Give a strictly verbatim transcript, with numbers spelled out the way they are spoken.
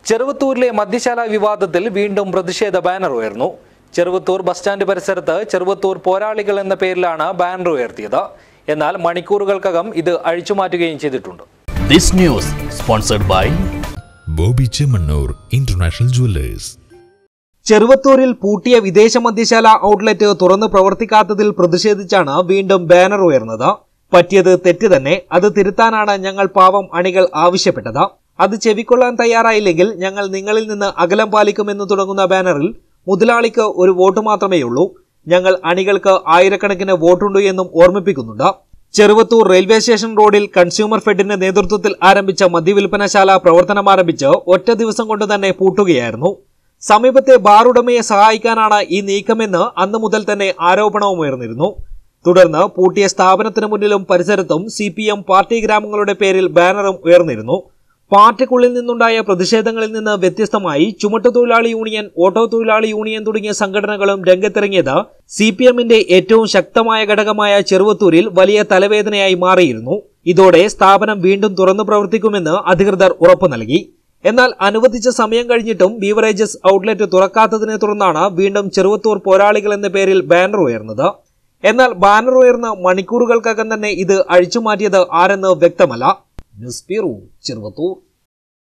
ചെറുവത്തൂരിലെ മദ്യശാല വിവാദത്തിൽ വീണ്ടും പ്രതിഷേധ ബാനർ ഉയർന്നു. ചെറുവത്തൂർ ബസ് സ്റ്റാൻഡ് പരിസരത്ത് ചെറുവത്തൂർ പോരാളികൾ എന്ന പേരിലാണ് ബാനർ ഉയർത്തിയത്. എന്നാൽ മണിക്കൂറുകൾക്കകം ഇത് അഴിച്ചുമാറ്റുകയും ചെയ്തിട്ടുണ്ട്. This news sponsored by Boby Chemmanur international jewellers. ചെറുവത്തൂരിൽ പൂട്ടിയ വിദേശ മദ്യശാല ഔട്ട്ലെറ്റ് തുറന്ന് പ്രവർത്തിക്കാത്തതിൽ പ്രതിഷേധിച്ചാണ് വീണ്ടും ബാനർ ഉയർന്നത്. പറ്റിയത് തെറ്റ് തന്നെ, അത് തിരുത്താനാണ് ഞങ്ങൾ പാവം അണികൾ ആവശ്യപ്പെട്ടത്. അത് ചെവിക്കൊള്ളാൻ തയ്യാറായില്ലെങ്കിൽ ഞങ്ങൾ നിങ്ങളിൽ നിന്ന് അകലം പാലിക്കുമെന്ന് തുടങ്ങുന്ന ബാനറിൽ മുതലാളിക്ക് ഒരു വോട്ട് മാത്രമേയുള്ളൂ, ഞങ്ങൾ അണികൾക്ക് ആയിരക്കണക്കിന് വോട്ടുണ്ട് എന്നും ഓർമ്മിപ്പിക്കുന്നുണ്ട്. ചെറുവത്തൂർ റെയിൽവേ സ്റ്റേഷൻ റോഡിൽ കൺസ്യൂമർ ഫെഡിന്റെ നേതൃത്വത്തിൽ ആരംഭിച്ച മദ്യവിൽപ്പനശാല പ്രവർത്തനമാരംഭിച്ച് ഒറ്റ ദിവസം കൊണ്ട് തന്നെ പൂട്ടുകയായിരുന്നു. സമീപത്തെ ബാർ ഉടമയെ സഹായിക്കാനാണ് ഈ നീക്കമെന്ന് അന്നു മുതൽ തന്നെ ആരോപണവും ഉയർന്നിരുന്നു. തുടർന്ന് പൂട്ടിയ സ്ഥാപനത്തിന് മുന്നിലും പരിസരത്തും സി പി എം പാർട്ടി ഗ്രാമങ്ങളുടെ പേരിൽ ബാനറും ഉയർന്നിരുന്നു. പാർട്ടിക്കുള്ളിൽ നിന്നുണ്ടായ പ്രതിഷേധങ്ങളിൽ നിന്ന് വ്യത്യസ്തമായി ചുമട്ടുതൊഴിലാളി യൂണിയൻ, ഓട്ടോ തൊഴിലാളി യൂണിയൻ തുടങ്ങിയ സംഘടനകളും രംഗത്തിറങ്ങിയത് സി പി എമ്മിന്റെ ഏറ്റവും ശക്തമായ ഘടകമായ ചെറുവത്തൂരിൽ വലിയ തലവേദനയായി മാറിയിരുന്നു. ഇതോടെ സ്ഥാപനം വീണ്ടും തുറന്നു പ്രവർത്തിക്കുമെന്ന് അധികൃതർ ഉറപ്പു നൽകി. എന്നാൽ അനുവദിച്ച സമയം കഴിഞ്ഞിട്ടും ബീവറേജസ് ഔട്ട്ലെറ്റ് തുറക്കാത്തതിനെ തുടർന്നാണ് വീണ്ടും ചെറുവത്തൂർ പോരാളികൾ എന്ന പേരിൽ ബാനർ ഉയർന്നത്. എന്നാൽ ബാനർ ഉയർന്ന മണിക്കൂറുകൾക്കകം തന്നെ ഇത് അഴിച്ചുമാറ്റിയത് ആരെന്ന് വ്യക്തമല്ല. News bureau, Cheruvathur.